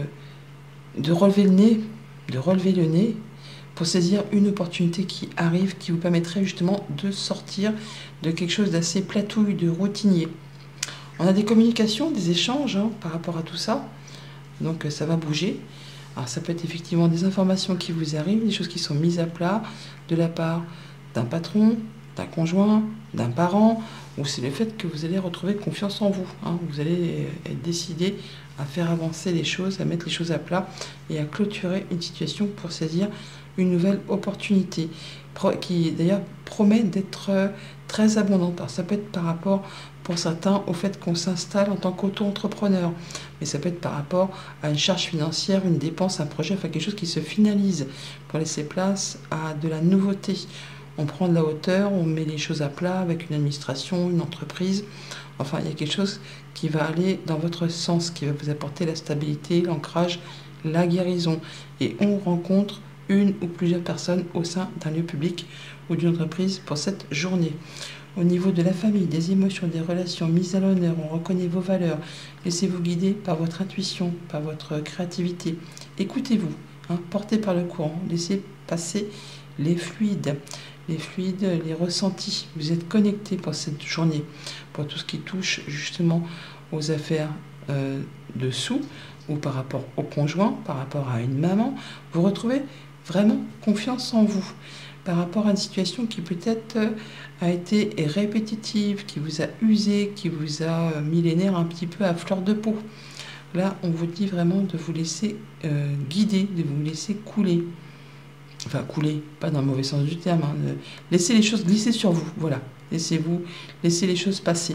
de relever le nez, de relever le nez pour saisir une opportunité qui arrive, qui vous permettrait justement de sortir de quelque chose d'assez platouille, de routinier. On a des communications, des échanges hein, par rapport à tout ça, donc ça va bouger. Alors ça peut être effectivement des informations qui vous arrivent, des choses qui sont mises à plat de la part d'un patron, d'un conjoint, d'un parent, ou c'est le fait que vous allez retrouver confiance en vous. Hein. Vous allez être décidé à faire avancer les choses, à mettre les choses à plat et à clôturer une situation pour saisir une nouvelle opportunité qui d'ailleurs promet d'être très abondante. Alors, ça peut être par rapport pour certains au fait qu'on s'installe en tant qu'auto-entrepreneur, mais ça peut être par rapport à une charge financière, une dépense, un projet, enfin quelque chose qui se finalise pour laisser place à de la nouveauté. On prend de la hauteur, on met les choses à plat avec une administration, une entreprise. Enfin, il y a quelque chose qui va aller dans votre sens, qui va vous apporter la stabilité, l'ancrage, la guérison. Et on rencontre une ou plusieurs personnes au sein d'un lieu public ou d'une entreprise pour cette journée. Au niveau de la famille, des émotions, des relations mises à l'honneur, on reconnaît vos valeurs. Laissez-vous guider par votre intuition, par votre créativité. Écoutez-vous, hein, portez par le courant, laissez passer les fluides. Les fluides, les ressentis. Vous êtes connecté pour cette journée, pour tout ce qui touche justement aux affaires euh, de sous, ou par rapport au conjoint, par rapport à une maman. Vous retrouvez vraiment confiance en vous, par rapport à une situation qui peut-être euh, a été répétitive, qui vous a usé, qui vous a euh, mis les nerfs un petit peu à fleur de peau. Là, on vous dit vraiment de vous laisser euh, guider, de vous laisser couler. Enfin, couler, pas dans le mauvais sens du terme. Hein. Laissez les choses glisser sur vous. Voilà. Laissez-vous, laissez les choses passer.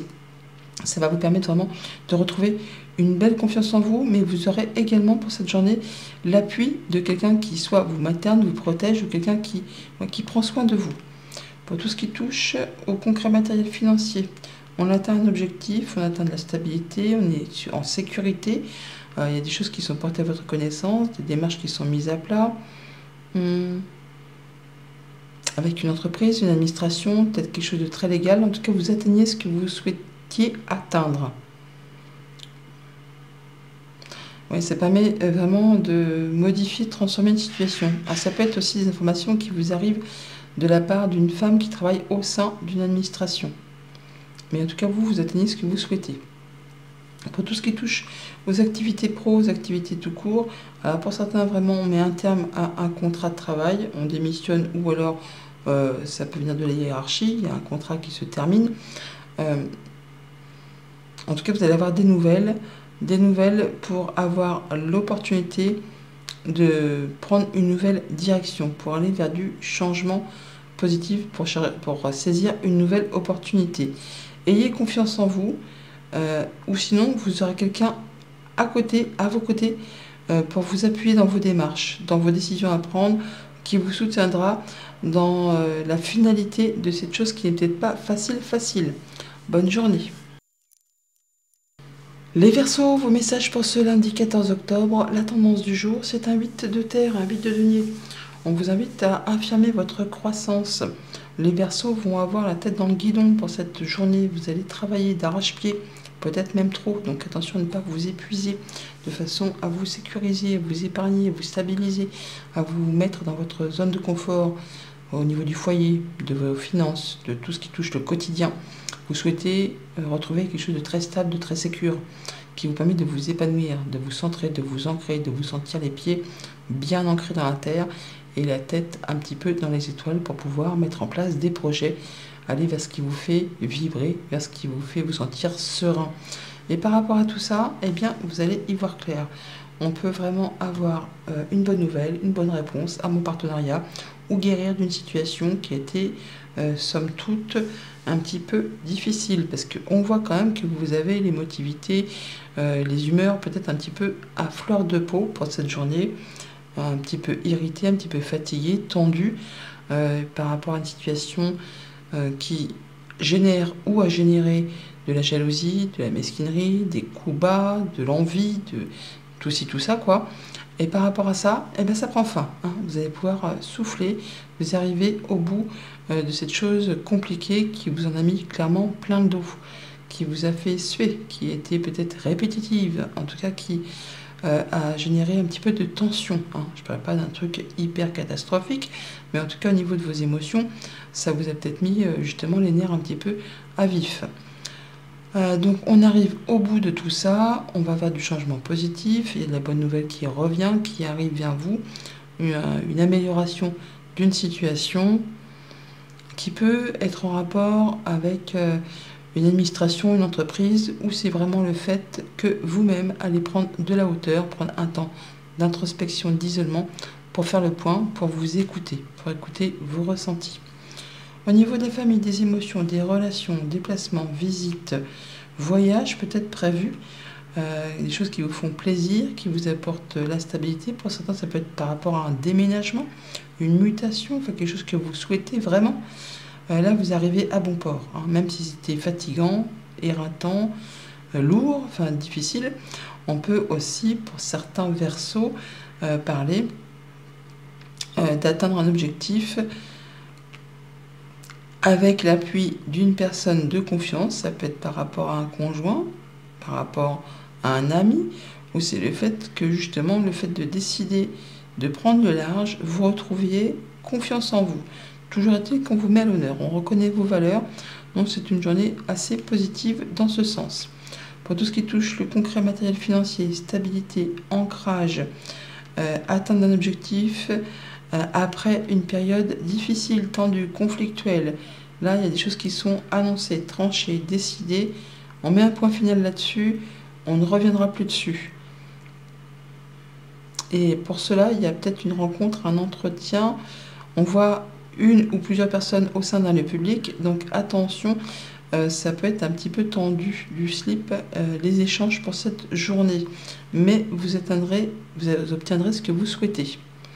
Ça va vous permettre vraiment de retrouver une belle confiance en vous, mais vous aurez également pour cette journée l'appui de quelqu'un qui soit vous materne, vous protège, ou quelqu'un qui, qui prend soin de vous. Pour tout ce qui touche au concret matériel financier, on atteint un objectif, on atteint de la stabilité, on est en sécurité. Euh, il y a des choses qui sont portées à votre connaissance, des démarches qui sont mises à plat. Hum. Avec une entreprise, une administration, peut-être quelque chose de très légal. En tout cas, vous atteignez ce que vous souhaitiez atteindre. Oui, ça permet vraiment de modifier, de transformer une situation. Alors, ça peut être aussi des informations qui vous arrivent de la part d'une femme qui travaille au sein d'une administration. Mais en tout cas, vous, vous atteignez ce que vous souhaitez. Pour tout ce qui touche aux activités pro, aux activités tout court, alors pour certains, vraiment, on met un terme à un contrat de travail, on démissionne, ou alors euh, ça peut venir de la hiérarchie, il y a un contrat qui se termine. Euh, en tout cas, vous allez avoir des nouvelles, des nouvelles pour avoir l'opportunité de prendre une nouvelle direction, pour aller vers du changement positif, pour, pour saisir une nouvelle opportunité. Ayez confiance en vous. Euh, ou sinon vous aurez quelqu'un à côté, à vos côtés euh, pour vous appuyer dans vos démarches, dans vos décisions à prendre, qui vous soutiendra dans euh, la finalité de cette chose qui n'est peut-être pas facile facile. Bonne journée. Les Verseaux, vos messages pour ce lundi quatorze octobre, la tendance du jour, c'est un huit de terre, un huit de denier. On vous invite à affirmer votre croissance. Les Verseaux vont avoir la tête dans le guidon pour cette journée. Vous allez travailler d'arrache-pied, peut-être même trop. Donc attention à ne pas vous épuiser, de façon à vous sécuriser, à vous épargner, à vous stabiliser, à vous mettre dans votre zone de confort au niveau du foyer, de vos finances, de tout ce qui touche le quotidien. Vous souhaitez retrouver quelque chose de très stable, de très sécure, qui vous permet de vous épanouir, de vous centrer, de vous ancrer, de vous sentir les pieds bien ancrés dans la terre et la tête un petit peu dans les étoiles pour pouvoir mettre en place des projets, aller vers ce qui vous fait vibrer, vers ce qui vous fait vous sentir serein. Et par rapport à tout ça, eh bien, vous allez y voir clair. On peut vraiment avoir euh, une bonne nouvelle, une bonne réponse à mon partenariat, ou guérir d'une situation qui a été, euh, somme toute, un petit peu difficile. Parce qu'on voit quand même que vous avez l'émotivité, euh, les humeurs peut-être un petit peu à fleur de peau pour cette journée, un petit peu irrité, un petit peu fatigué, tendu euh, par rapport à une situation euh, qui génère ou a généré de la jalousie, de la mesquinerie, des coups bas, de l'envie, de tout ci, tout ça, quoi. Et par rapport à ça, eh ben, ça prend fin. Hein. Vous allez pouvoir euh, souffler, vous arrivez au bout euh, de cette chose compliquée qui vous en a mis clairement plein le dos, qui vous a fait suer, qui était peut-être répétitive, en tout cas qui euh, a généré un petit peu de tension. Hein. Je ne parle pas d'un truc hyper catastrophique, mais en tout cas au niveau de vos émotions, ça vous a peut-être mis euh, justement les nerfs un petit peu à vif. Euh, donc on arrive au bout de tout ça, on va vers du changement positif, il y a de la bonne nouvelle qui revient, qui arrive vers vous, une, une amélioration d'une situation qui peut être en rapport avec euh, une administration, une entreprise, où c'est vraiment le fait que vous-même allez prendre de la hauteur, prendre un temps d'introspection, d'isolement, pour faire le point, pour vous écouter, pour écouter vos ressentis. Au niveau des familles, des émotions, des relations, déplacements, visites, voyages peut-être prévus, euh, des choses qui vous font plaisir, qui vous apportent la stabilité. Pour certains, ça peut être par rapport à un déménagement, une mutation, enfin quelque chose que vous souhaitez vraiment. Euh, là, vous arrivez à bon port, hein, même si c'était fatigant, éreintant, euh, lourd, enfin difficile. On peut aussi, pour certains verseaux, euh, parler euh, d'atteindre un objectif avec l'appui d'une personne de confiance. Ça peut être par rapport à un conjoint, par rapport à un ami, ou c'est le fait que justement, le fait de décider de prendre le large, vous retrouviez confiance en vous. Toujours est-il qu'on vous met à l'honneur, on reconnaît vos valeurs, donc c'est une journée assez positive dans ce sens. Pour tout ce qui touche le concret matériel financier, stabilité, ancrage, euh, atteinte d'un objectif, euh, après une période difficile, tendue, conflictuelle, là il y a des choses qui sont annoncées, tranchées, décidées, on met un point final là-dessus, on ne reviendra plus dessus. Et pour cela, il y a peut-être une rencontre, un entretien, on voit une ou plusieurs personnes au sein d'un lieu public, donc attention, euh, ça peut être un petit peu tendu du slip, euh, les échanges pour cette journée, mais vous atteindrez, vous obtiendrez ce que vous souhaitez.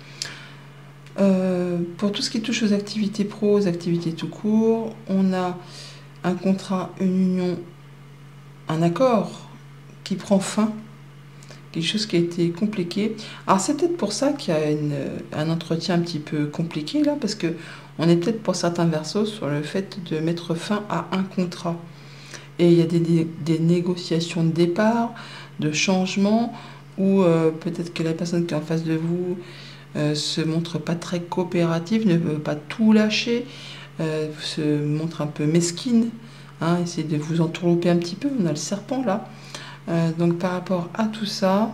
Euh, pour tout ce qui touche aux activités pro, aux activités tout court, on a un contrat, une union, un accord qui prend fin, quelque chose qui a été compliqué. Alors c'est peut-être pour ça qu'il y a une, un entretien un petit peu compliqué là, parce que on est peut-être pour certains versos sur le fait de mettre fin à un contrat. Et il y a des, des, des négociations de départ, de changement, ou euh, peut-être que la personne qui est en face de vous euh, se montre pas très coopérative, ne veut pas tout lâcher, euh, se montre un peu mesquine, hein, essayer de vous entourlouper un petit peu. On a le serpent là. Euh, donc par rapport à tout ça,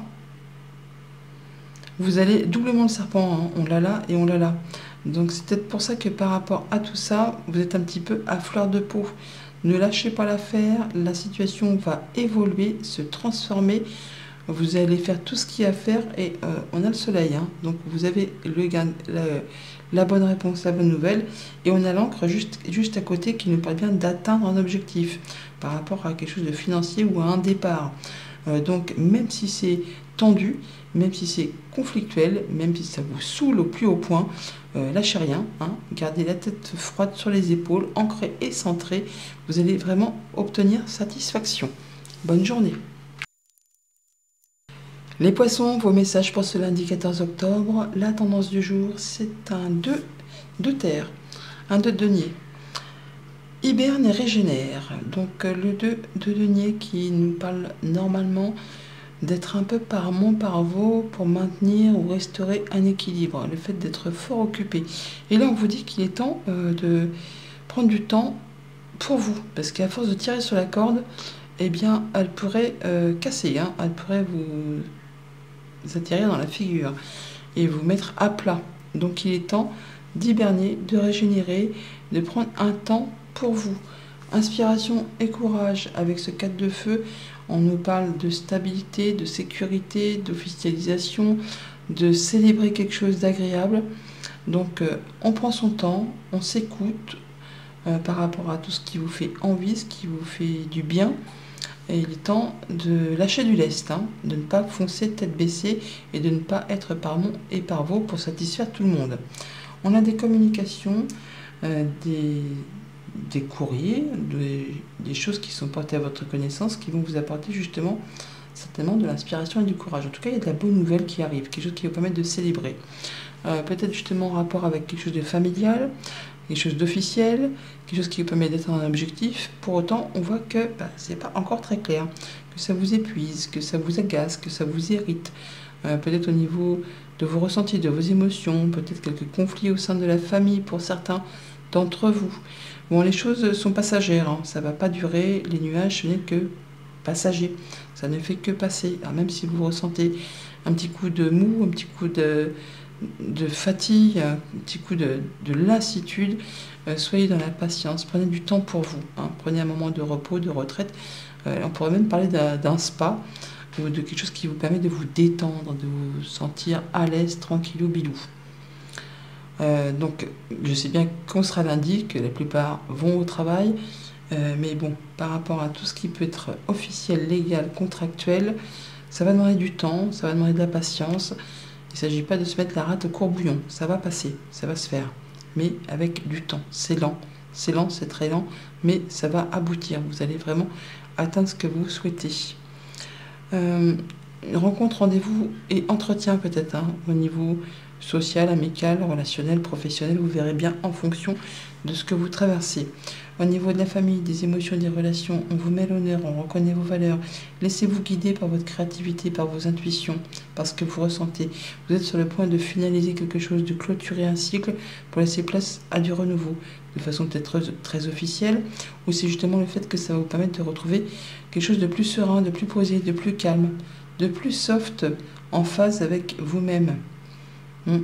vous allez doublement le serpent, hein, on l'a là et on l'a là. Donc c'est peut-être pour ça que par rapport à tout ça, vous êtes un petit peu à fleur de peau. Ne lâchez pas l'affaire, la situation va évoluer, se transformer. Vous allez faire tout ce qu'il y a à faire et euh, on a le soleil. Hein, donc vous avez le gain, la, la bonne réponse, la bonne nouvelle. Et on a l'encre juste, juste à côté qui nous parle bien d'atteindre un objectif par rapport à quelque chose de financier ou à un départ. Euh, donc même si c'est tendu, même si c'est conflictuel, même si ça vous saoule au plus haut point, euh, lâchez rien, hein, gardez la tête froide sur les épaules, ancrée et centrée, vous allez vraiment obtenir satisfaction. Bonne journée. Les poissons, vos messages pour ce lundi quatorze octobre, la tendance du jour, c'est un deux de terre, un deux de denier. Hiberne et régénère, donc le deux de denier qui nous parle normalement d'être un peu par mont par veau pour maintenir ou restaurer un équilibre, le fait d'être fort occupé. Et là on vous dit qu'il est temps euh, de prendre du temps pour vous, parce qu'à force de tirer sur la corde, eh bien elle pourrait euh, casser, hein, elle pourrait vous, vous atterrir dans la figure et vous mettre à plat. Donc il est temps d'hiberner, de régénérer, de prendre un temps pour vous. Inspiration et courage avec ce quatre de feu. On nous parle de stabilité, de sécurité, d'officialisation, de célébrer quelque chose d'agréable. Donc euh, on prend son temps, on s'écoute euh, par rapport à tout ce qui vous fait envie, ce qui vous fait du bien. Et il est temps de lâcher du lest, hein, de ne pas foncer tête baissée et de ne pas être par mon et par vos pour satisfaire tout le monde. On a des communications, euh, des, des courriers, des, des choses qui sont portées à votre connaissance qui vont vous apporter justement certainement de l'inspiration et du courage. En tout cas, il y a de la bonne nouvelle qui arrive, quelque chose qui vous permettre de célébrer. Euh, peut-être justement en rapport avec quelque chose de familial, quelque chose d'officiel, quelque chose qui vous permet d'être un objectif. Pour autant, on voit que bah, c'est pas encore très clair, que ça vous épuise, que ça vous agace, que ça vous irrite. Euh, peut-être au niveau de vos ressentis, de vos émotions, peut-être quelques conflits au sein de la famille pour certains d'entre vous. Bon, les choses sont passagères, hein, ça ne va pas durer, les nuages, ce n'est que passager, ça ne fait que passer. Alors, même si vous ressentez un petit coup de mou, un petit coup de, de fatigue, un petit coup de, de lassitude, euh, soyez dans la patience, prenez du temps pour vous, hein, prenez un moment de repos, de retraite. Euh, on pourrait même parler d'un, d'un spa, ou de quelque chose qui vous permet de vous détendre, de vous sentir à l'aise, tranquillou, bilou. Euh, donc, je sais bien qu'on sera lundi, que la plupart vont au travail, euh, mais bon, par rapport à tout ce qui peut être officiel, légal, contractuel, ça va demander du temps, ça va demander de la patience. Il ne s'agit pas de se mettre la rate au courbouillon, ça va passer, ça va se faire, mais avec du temps. C'est lent, c'est lent, c'est très lent, mais ça va aboutir. Vous allez vraiment atteindre ce que vous souhaitez. Euh, rencontre, rendez-vous et entretien peut-être, hein, au niveau social, amical, relationnel, professionnel, vous verrez bien en fonction de ce que vous traversez. Au niveau de la famille, des émotions, des relations, on vous met l'honneur, on reconnaît vos valeurs. Laissez-vous guider par votre créativité, par vos intuitions, par ce que vous ressentez. Vous êtes sur le point de finaliser quelque chose, de clôturer un cycle pour laisser place à du renouveau, de façon peut-être très officielle, ou c'est justement le fait que ça va vous permettre de retrouver quelque chose de plus serein, de plus posé, de plus calme, de plus soft, en phase avec vous-même. Hmm.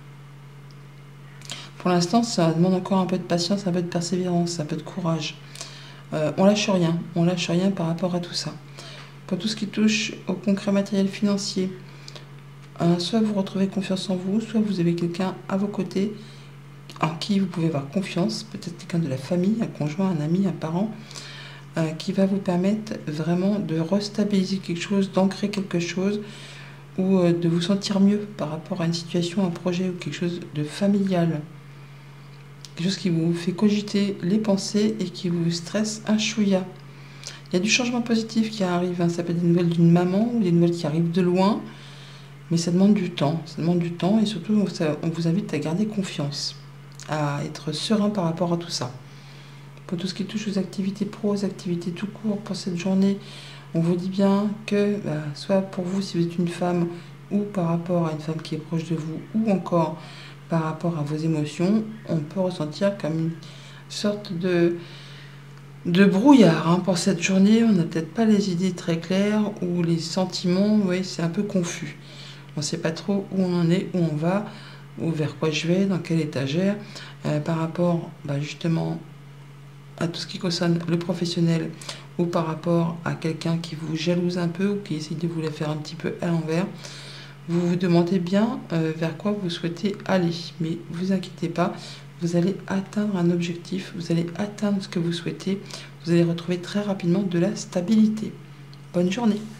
Pour l'instant, ça demande encore un peu de patience, un peu de persévérance, un peu de courage. Euh, on lâche rien, on lâche rien par rapport à tout ça. Pour tout ce qui touche au concret matériel financier, euh, soit vous retrouvez confiance en vous, soit vous avez quelqu'un à vos côtés en qui vous pouvez avoir confiance, peut-être quelqu'un de la famille, un conjoint, un ami, un parent, euh, qui va vous permettre vraiment de restabiliser quelque chose, d'ancrer quelque chose, ou euh, de vous sentir mieux par rapport à une situation, un projet ou quelque chose de familial. Quelque chose qui vous fait cogiter les pensées et qui vous stresse un chouïa. Il y a du changement positif qui arrive, hein. Ça peut être des nouvelles d'une maman ou des nouvelles qui arrivent de loin, mais ça demande du temps. Ça demande du temps et surtout, ça, on vous invite à garder confiance, à être serein par rapport à tout ça. Pour tout ce qui touche aux activités pro, aux activités tout court pour cette journée, on vous dit bien que, bah, soit pour vous si vous êtes une femme, ou par rapport à une femme qui est proche de vous, ou encore par rapport à vos émotions, on peut ressentir comme une sorte de, de brouillard, hein, pour cette journée. On n'a peut-être pas les idées très claires, ou les sentiments, oui, c'est un peu confus. On ne sait pas trop où on en est, où on va, ou vers quoi je vais, dans quelle étagère, euh, par rapport bah, justement à tout ce qui concerne le professionnel, ou par rapport à quelqu'un qui vous jalouse un peu, ou qui essaie de vous la faire un petit peu à l'envers. Vous vous demandez bien euh, vers quoi vous souhaitez aller, mais vous inquiétez pas, vous allez atteindre un objectif, vous allez atteindre ce que vous souhaitez, vous allez retrouver très rapidement de la stabilité. Bonne journée.